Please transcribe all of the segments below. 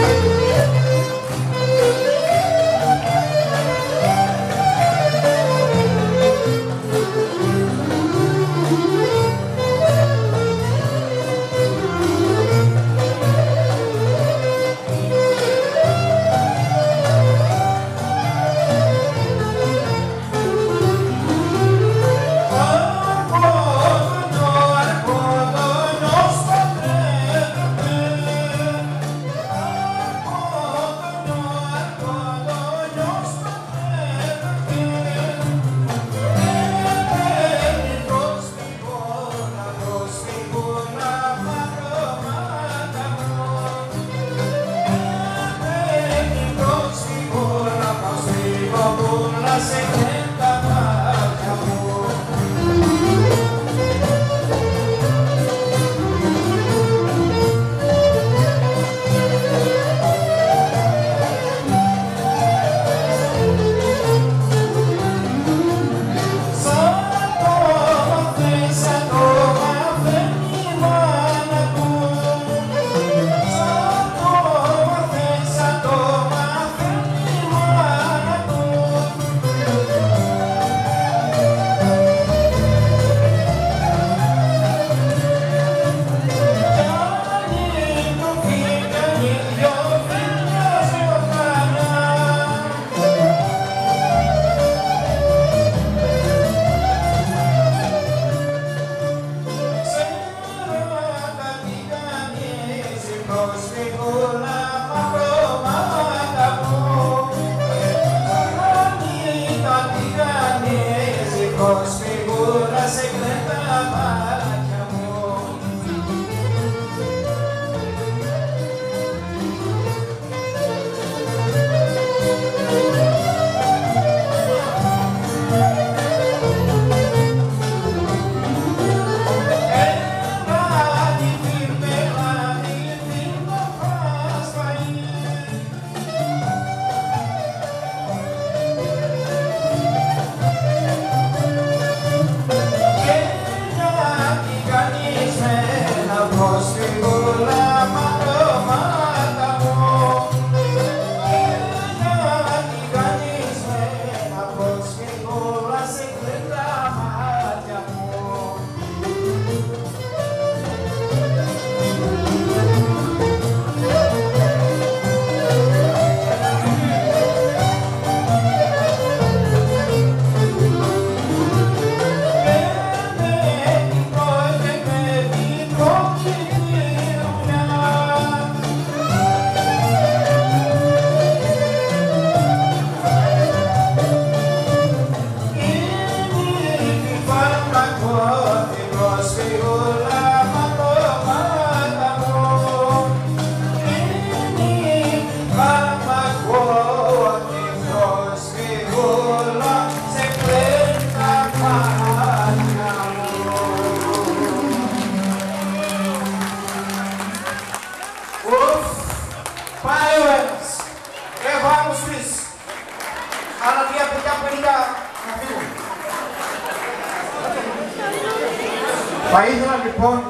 Θα ήθελα λοιπόν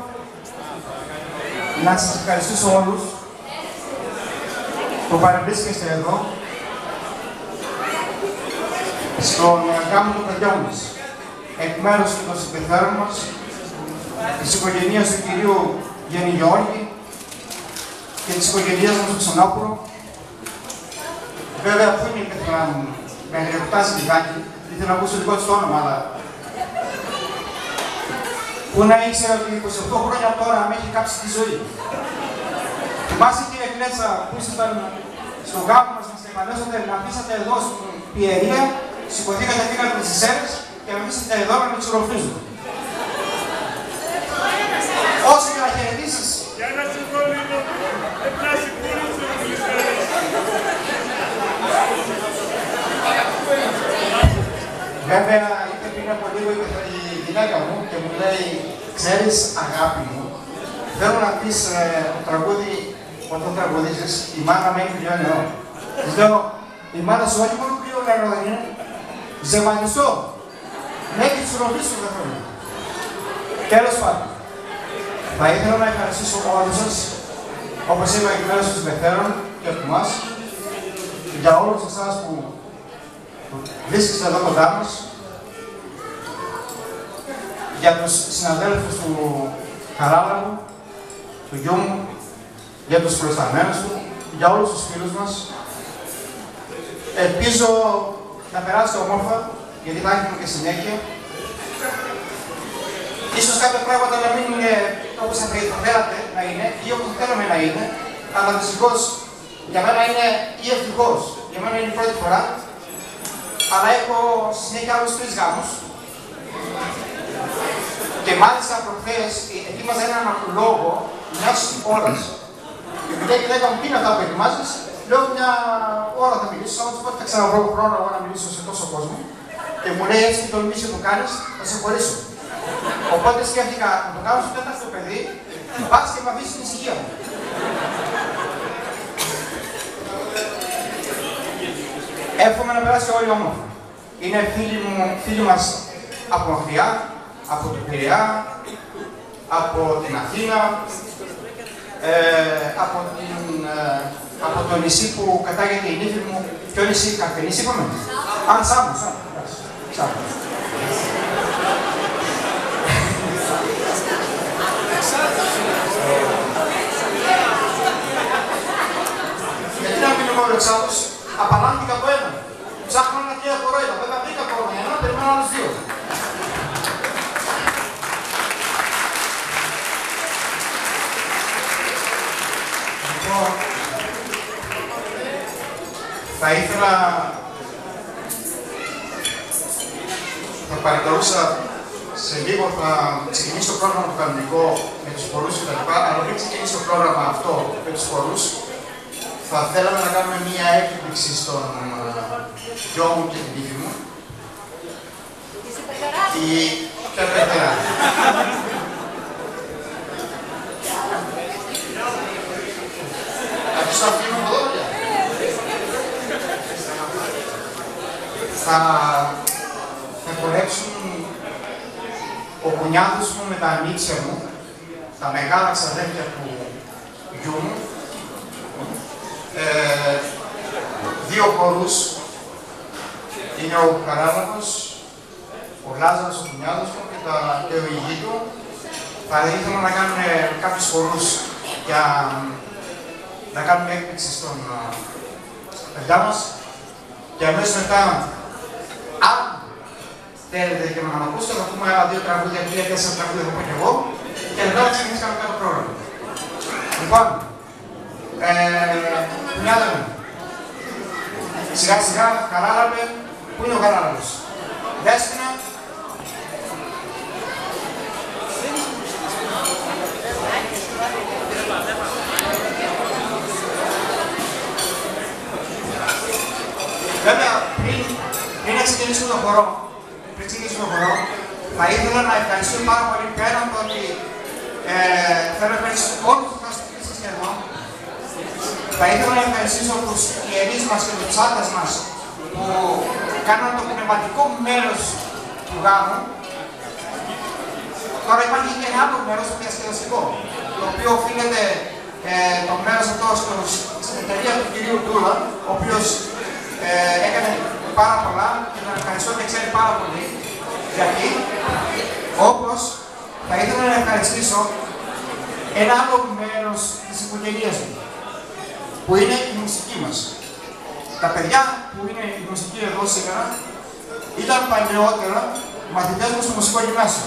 να σας ευχαριστήσω όλους που παρευρίσκεστε εδώ στον γάμο του παιδιών μας, εκ μέρους των συμπεθέρων μας, της οικογένειας του κυρίου Γιάννη Γεώργη και της οικογένειας μας του Ξανόπουλου. Βέβαια, αφού είναι να με αγριοκτάσει λιγάκι, ήθελα να ακούσω λίγο στο όνομα, αλλά που να ήξερα ότι 28 χρόνια τώρα με έχει κάψει τη ζωή. Θυμάσαι, κύριε Κλέτσα, που ήσασταν στον γάμο μας, να στεφανέσατε, να αφήσατε εδώ στην Πιερία, σηκωθήκατε, φύγατε τις Σέρες και να αφήσατε εδώ να με ξορροφίζουν. Όσο και να χαιρετήσεις. Για να συγχωρήσω, να συγχωρήσω τις Σέρες. Βέβαια, ήρθε πριν από λίγο η γυναίκα μου και μου λέει, ξέρεις αγάπη μου, θέλω να πεις το τραγούδι, όταν τραγουδίζεις, η μάνα με έχει κρυό νερό. Της λέω, η μάνα σου όχι μόνο κρυό νερό δεν είναι, ζεμανιστό. Ναι, και τους ρωτήσω δεν θέλω. Τέλος πάντων, θα ήθελα να ευχαριστήσω όλους σας, όπως είπα εκ μέρους των συμπεθέρων, και από εμάς, για όλους εσάς που βρίσκεστε εδώ κοντά μας, για τους συναδέλφους του Χαράλαμπου, του γιού μου, για τους προϊσταμένους του, για όλους τους φίλους μας. Ελπίζω να περάσετε όμορφα, γιατί θα έχουμε και συνέχεια. Ίσως κάποια πράγματα να μην είναι όπως θα θέλατε να είναι ή όπως θέλαμε να είναι, αλλά δυστυχώς για μένα είναι ή ευτυχώς. Για μένα είναι η πρώτη φορά, αλλά έχω στη συνέχεια άλλους 3 γάμους. Και μάλιστα προχθές ετοίμαζα έναν λόγο μιας ώρας. Και μετά η γυναίκα μου πει αυτά που ετοιμάζεις, λέω μια ώρα θα μιλήσω, σαν να του πω ότι θα ξαναβρω χρόνο εγώ να μιλήσω σε τόσο κόσμο. Και μου λέει έτσι το τολμήσει που κάνεις, θα σε χωρίσω. Οπότε σκέφτηκα να το κάνω στο τέταρτο παιδί, πας και με αφήσει την ησυχία μου. Εύχομαι να περάσει όλοι όμορφα. Είναι φίλοι μας από μακριά, από τον Πειραιά, από την Αθήνα, από το νησί που κατάγεται η νύφη μου. Ποιο νησί, Καρπενήσι είπαμε. Σάμος. Γιατί να μην είμαι όλος Σάμος, απαλλάχθηκα από έναν. Ψάχνω ένα και κορόιδα, βέβαια βρήκα το ένα, περιμένω άλλους 2. Λοιπόν, θα ήθελα, θα παρακαλούσα σε λίγο θα ξεκινήσει το πρόγραμμα του κανονικό με τους χορούς και τα λοιπά, αλλά πριν ξεκινήσει το πρόγραμμα αυτό με τους χορούς, θα θέλαμε να κάνουμε μία έκπληξη στον γιο μου και την τύφη μου. Η Πεπετέρα. Θα τους αφήνω από εδώ, παιδιά. Θα χορέψουν ο κουνιάδος μου με τα ανήψια μου, τα μεγάλα ξαδέρφια του γιού μου, 2 χορούς, είναι ο Χαράλαμπος, ο Λάζαρος ο κουνιάδος μου και ο ηγή του. Θα ήθελα να κάνουμε κάποιους χορούς για να κάνουμε έκπληξη στον παιδιά μας και αμέσως μετά, αν θέλετε και να με ακούσετε, θα πούμε άλλα 2 τραγούδια, 3-4 τραγούδια θα πω και εγώ και μετά θα ξεκινήσει κάποιο άλλο πρόγραμμα. Λοιπόν, κουνιάδα μου, σιγά σιγά, Χαράλαμπε, πού είναι ο Χαράλαμπος? Δέσποινα. Βέβαια, πριν να ξεκινήσουμε τον χορό, θα ήθελα να ευχαριστήσω πάρα πολύ πέραν από ότι θέλω να ευχαριστήσω όλους τους ασκητές εδώ. Θα ήθελα να ευχαριστήσω τους ιερείς μας και τους ψάτες μας που κάναν το πνευματικό μέρος του γάμου. Τώρα υπάρχει και ένα άλλο μέρος, το διασκεδαστικό, το οποίο οφείλεται το μέρος αυτό στην εταιρεία του κυρίου Ντούλα, ο οποίος έκανε πάρα πολλά και τον ευχαριστώ και ξέρει πάρα πολύ. Γιατί, όπως θα ήθελα να ευχαριστήσω ένα άλλο μέρος της οικογένειας μου, που είναι η μουσική μας. Τα παιδιά που είναι η μουσική εδώ σήμερα ήταν παλαιότερα μαθητές μου στο μουσικό γυμνάσιο.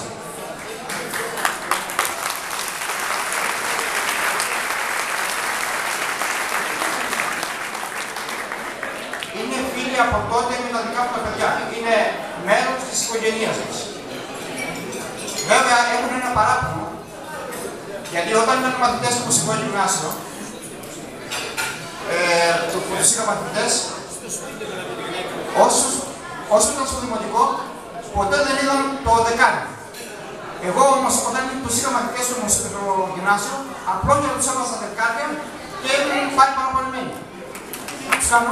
Είναι φίλοι από τότε με τα δικά μου τα παιδιά. Είναι μέρος της οικογένειας μας. Βέβαια έχουν ένα παράπονο, γιατί όταν ήταν μαθητές στο μουσικό γυμνάσιο, τους είχα μαθητές, όσο ήταν στο δημοτικό, ποτέ δεν είδαν το δεκάνι. Εγώ όμως, όταν τους είχα μαθητές στο γυμνάσιο, απλώς τους έβαλα στα δεκάνια και ήμουν πάλι παραπονημένοι. Τους κάνω.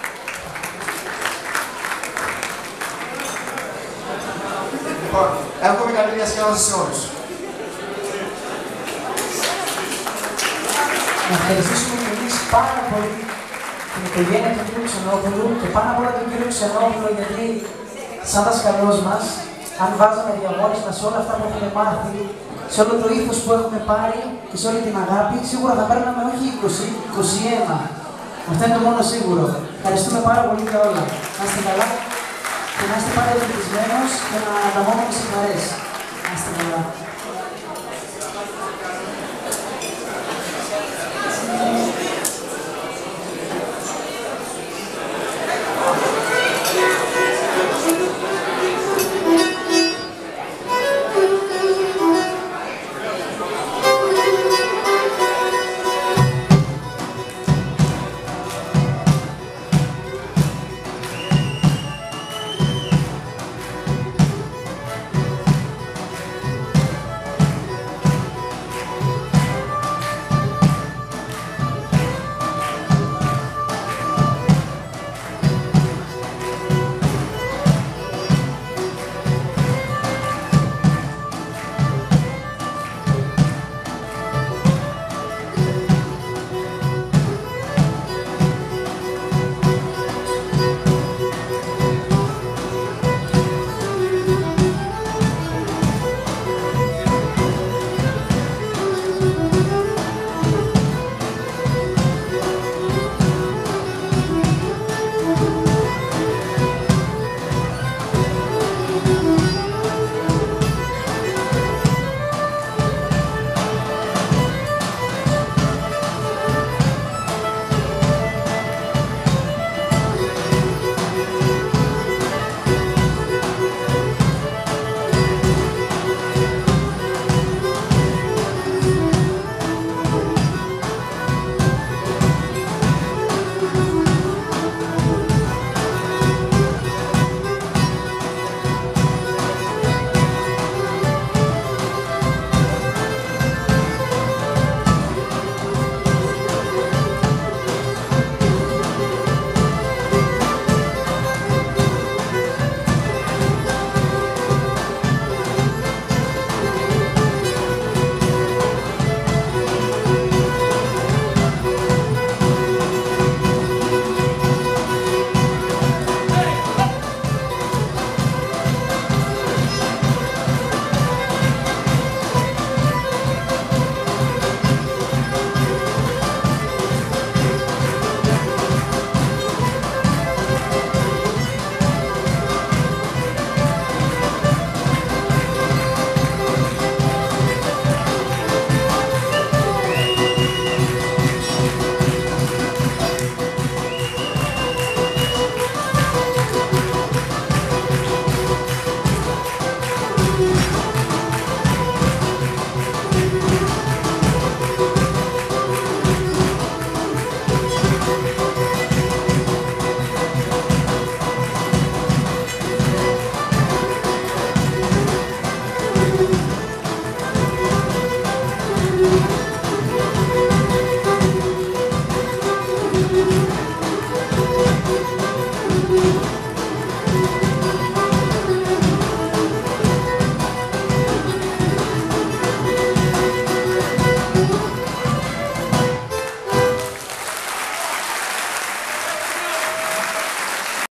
Λοιπόν, εύχομαι καλή διασκέδαση σε όλους. Να ευχαριστήσουμε και εμείς πάρα πολύ την οικογένεια του κ. Ξενόπουλου και πάνω απ' όλα τον κ. Ξενόπουλο, γιατί σαν δασκαλός μας, αν βάζαμε διαγώνισμα σε όλα αυτά που έχουμε μάθει, σε όλο το ήθος που έχουμε πάρει και σε όλη την αγάπη, σίγουρα θα παίρναμε όχι 20, 21. Αυτό είναι το μόνο σίγουρο. Ευχαριστούμε πάρα πολύ για όλα. Να είστε καλά και να είστε πάντα ευτυχισμένος και να ανταμώνουμε σε χαρές. Να είστε καλά.